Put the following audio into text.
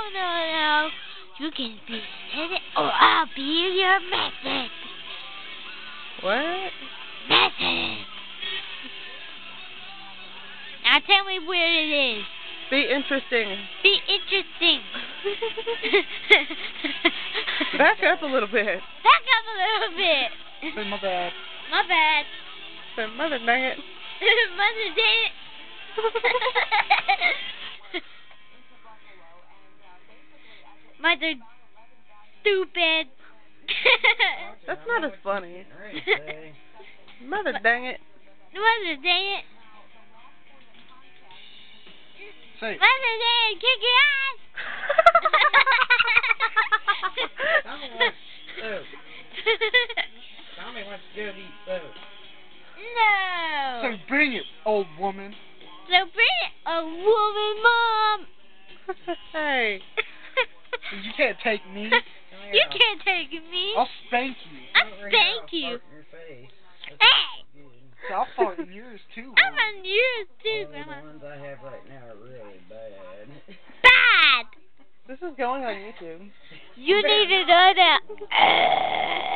no. You can be in it, or I'll be your method. What? Method. Now tell me where it is. Be interesting. Be interesting. Back up a little bit. Back up a little bit. Say my bad. My bad. Say mother dang it. Mother did it. Mother stupid. That's not as funny. Mother dang it. Mother dang it. Say. Mother dang it. Kick your ass. Tommy wants to go eat soup. No. So bring it, old woman. So bring it, a woman, Mom. Hey. You can't take me. You can't take me. I'll spank you. I'll spank you. In your face. Hey. So I'll fart in yours too. I'm on yours too, All Grandma. the ones I have right now are really bad. Bad. This is going on YouTube. You need to know that.